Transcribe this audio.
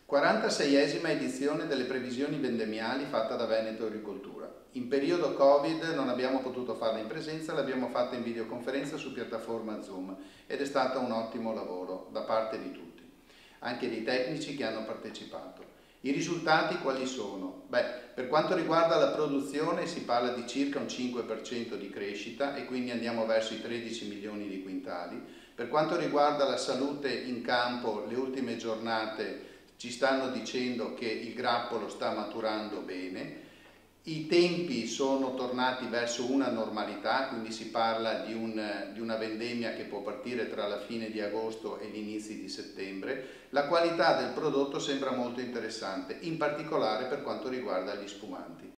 46esima edizione delle previsioni vendemmiali fatta da Veneto Agricoltura. In periodo Covid non abbiamo potuto farla in presenza, l'abbiamo fatta in videoconferenza su piattaforma Zoom ed è stato un ottimo lavoro da parte di tutti, anche dei tecnici che hanno partecipato. I risultati quali sono? Per quanto riguarda la produzione si parla di circa un 5% di crescita e quindi andiamo verso i 13 milioni di quintali. Per quanto riguarda la salute in campo, le ultime giornate ci stanno dicendo che il grappolo sta maturando bene, i tempi sono tornati verso una normalità, quindi si parla di una vendemmia che può partire tra la fine di agosto e gli inizi di settembre. La qualità del prodotto sembra molto interessante, in particolare per quanto riguarda gli spumanti.